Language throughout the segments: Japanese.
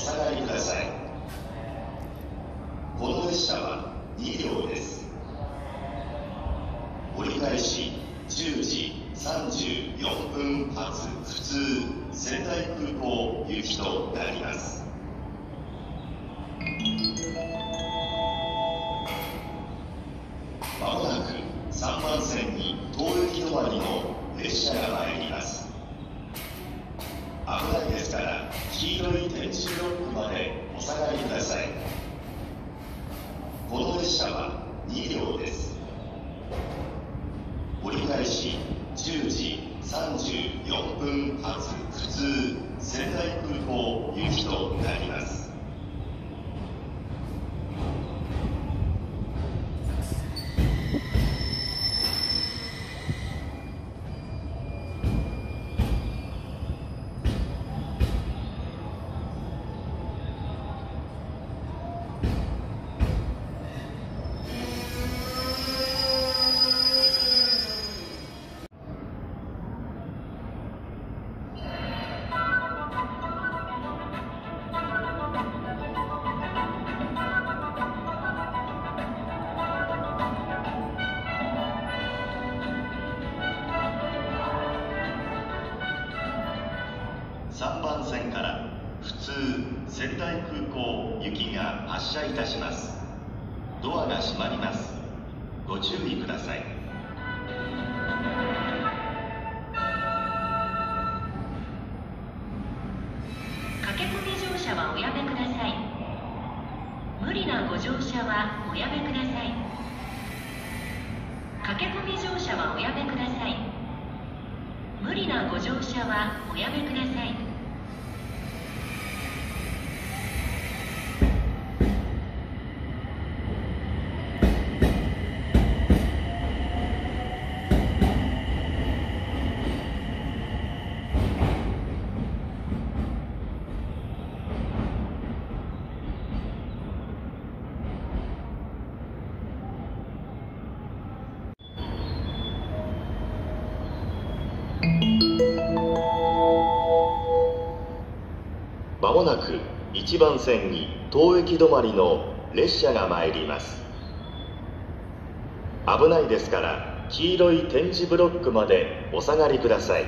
下がりください。この列車は2両です。折り返し10時34分発普通仙台空港行きとなります。まもなく3番線に当駅止まりの列車が参ります。危ないですから黄色い点字ブロックまでお下がりください。この列車は2両です。折り返し10時34分発普通仙台空港行きとなります。3番線から普通仙台空港行きが発車いたします。ドアが閉まります。ご注意ください。 駆け込み乗車はおやめください。無理なご乗車はおやめください。駆け込み乗車はおやめください。無理なご乗車はおやめください。 まもなく1番線に当駅止まりの列車が参ります。危ないですから黄色い点字ブロックまでお下がりください。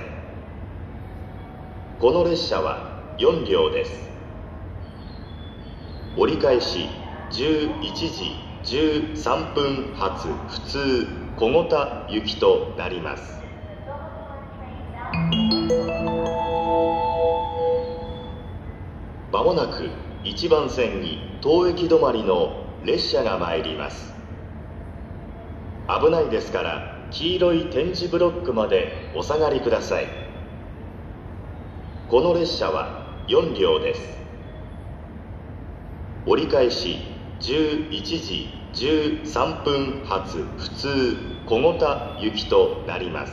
この列車は4両です。折り返し11時13分発普通小牛田行きとなります。まもなく1番線に当駅止まりの列車が参ります。危ないですから黄色い点字ブロックまでお下がりください。この列車は4両です。折り返し11時13分発普通小牛田行きとなります。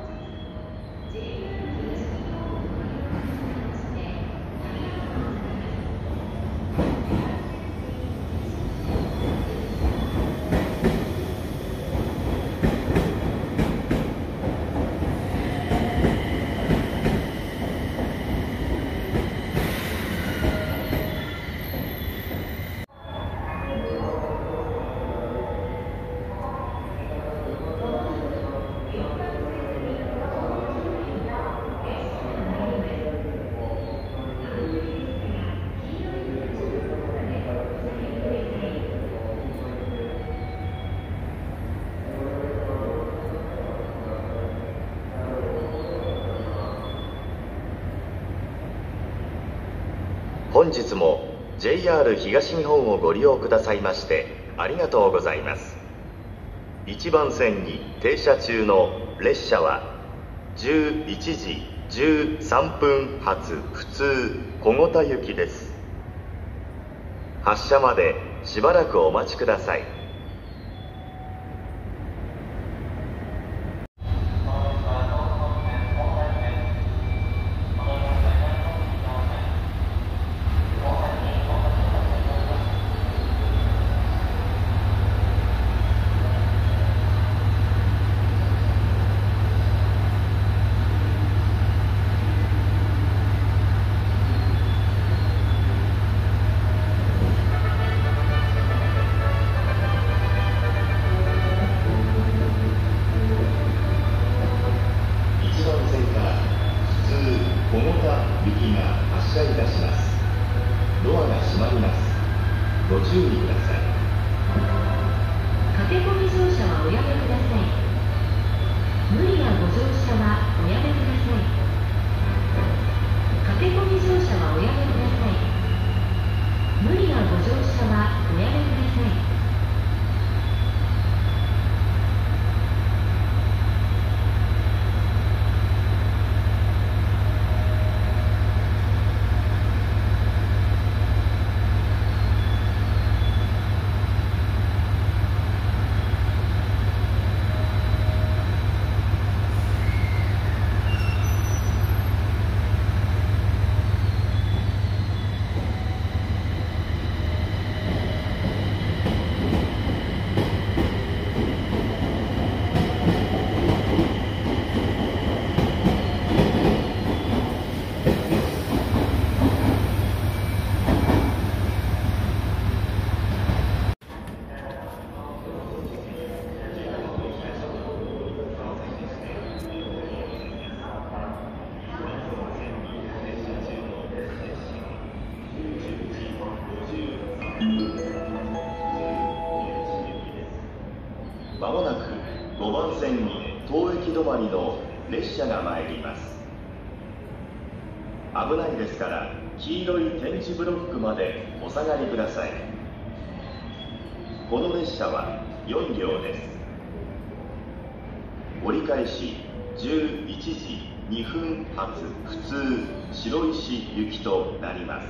本日も JR 東日本をご利用くださいましてありがとうございます。1番線に停車中の列車は11時13分発普通小牛田行きです。発車までしばらくお待ちください。 注意ください。 駆け込み乗車はおやめください。無理なご乗車はおやめください。駆け込み乗車はおやめください。無理なご乗車はおやめください。 まもなく5番線に当駅止まりの列車が参ります。危ないですから黄色い点字ブロックまでお下がりください。この列車は4両です。折り返し11時2分発普通白石行きとなります。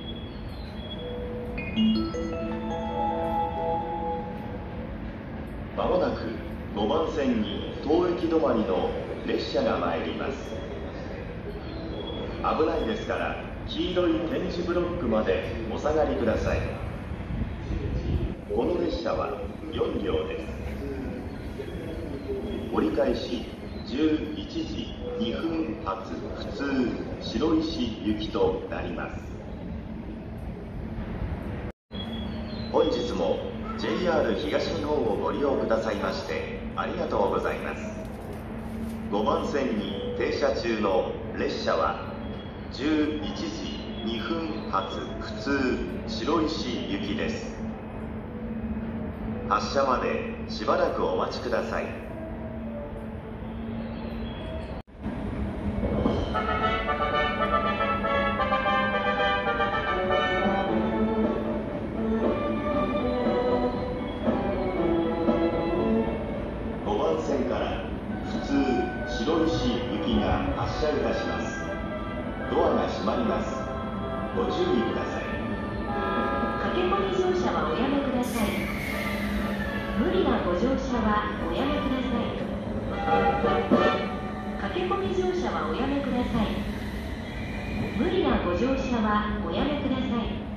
まもなく5番線に当駅止まりの列車が参ります。危ないですから黄色い点字ブロックまでお下がりください。この列車は4両です。折り返し11時2分発普通白石行きとなります。本日も JR 東日本をご利用くださいましてありがとうございます。5番線に停車中の列車は11時2分発普通白石行きです。発車までしばらくお待ちください。5番線から普通白石行きが発車いたします。ドアが閉まります。ご注意ください。 駆け込み乗車はおやめください。無理なご乗車はおやめください。駆け込み乗車はおやめください。無理なご乗車はおやめください。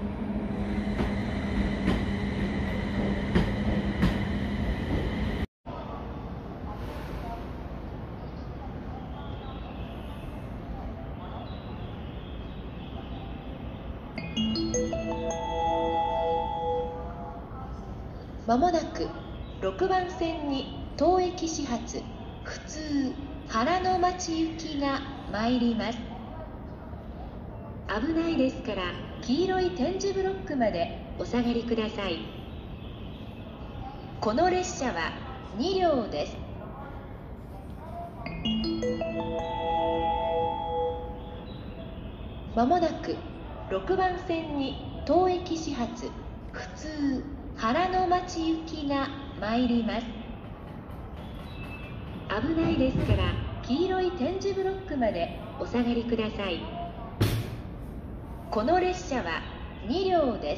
まもなく6番線に当駅始発普通原の町行きが参ります。危ないですから黄色い点字ブロックまでお下がりください。この列車は2両です。まもなく6番線に当駅始発普通原の町行きが参ります。危ないですから黄色い点字ブロックまでお下がりください。この列車は2両です。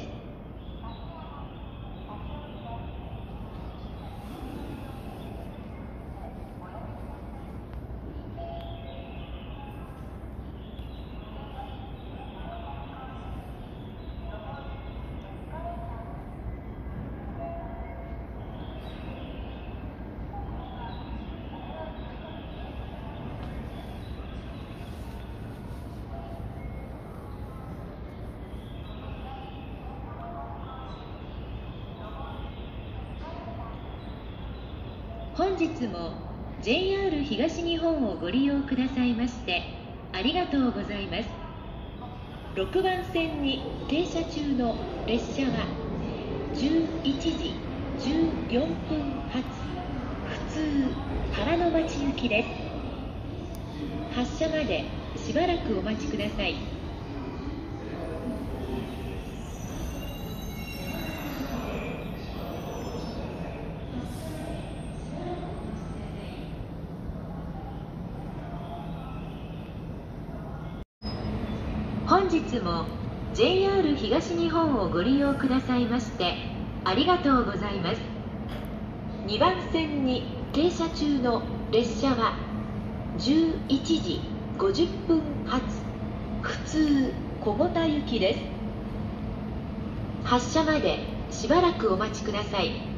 本日も JR 東日本をご利用くださいましてありがとうございます。6番線に停車中の列車は 11時14分発普通原の町行きです。発車までしばらくお待ちください。本日も JR 東日本をご利用くださいましてありがとうございます。2番線に停車中の列車は11時50分発普通小保田行きです。発車までしばらくお待ちください。